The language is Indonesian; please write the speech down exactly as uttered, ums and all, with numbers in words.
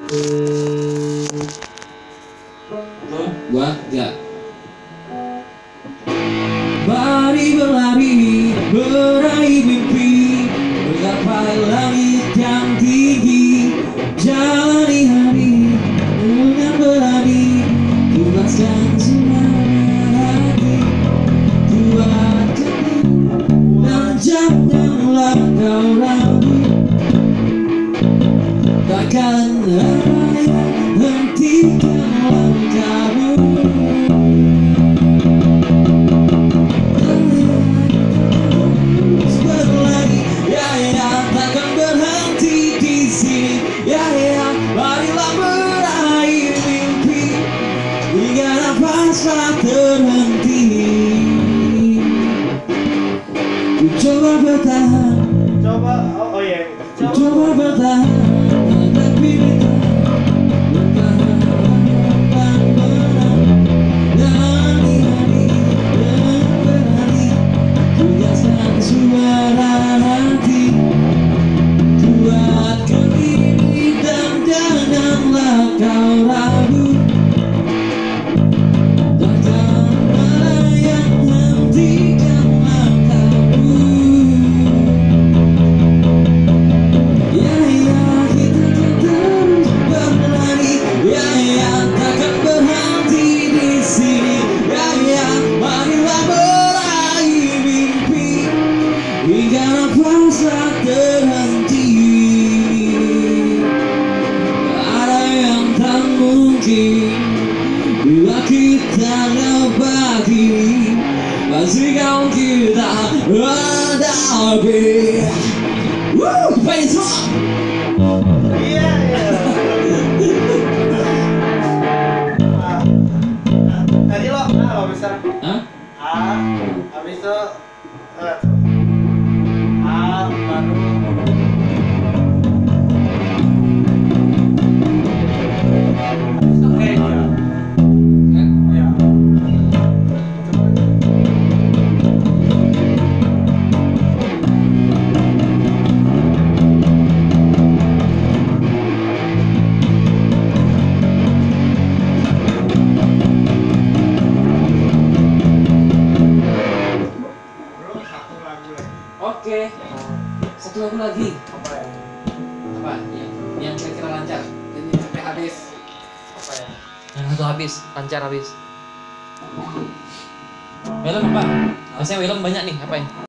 Gua enggak. Mari berlari, meraih mimpi, menggapai langit yang tinggi, jalani hari dengan berani, bebaskan semua hati, kuatkan dan janganlah kau ragu, takkan ada yang hentikan langkahmu. Tak terhenti, ku coba bertahan, Coba, oh, oh ya, ku coba bertahan, tapi bertahan dan menang, dan hari dan berani, tugaskan suara hati, kuatkan diri dan janganlah kau ragu. Hingga nafas tak terhenti, ada yang tak mungkin bila kita berbagi, pasti kau kita hadapi. Woo, fans rock. iya, iya. Ah, tadi lo, ah, lo bisa. Hah? Ah, habis itu, eh, ah, baru. Oke, ya. Ya. Bro, satu lagu lagi. Oke, satu lagu lagi. Apa ya? Apa? Yang yang kira-kira lancar. Ini sampai habis. Apa ya? Yang satu habis, lancar habis. Film apa? Biasanya film banyak nih, apa ya?